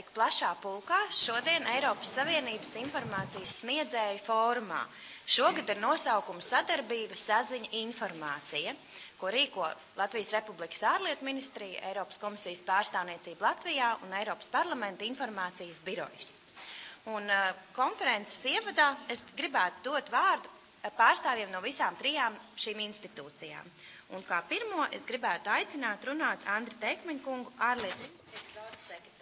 plašā pulkā šodien Eiropas Savienības informācijas sniedzēju fórumā. Šogad ar nosaukumu Sadarbība, saziņa, informācija, ko rīko Latvijas Republikas ārlietu ministrija, Eiropas komisijas pārstāvniecība Latvijā un Eiropas parlamenta informācijas birojas. Un konferences ievadā es gribētu dot vārdu pārstāvjiem no visām trijām šīm institūcijām. Un kā pirmo es gribētu aicināt runāt Andri Teikmeņkungu, ārlietu ministrijas valsts sekretāru.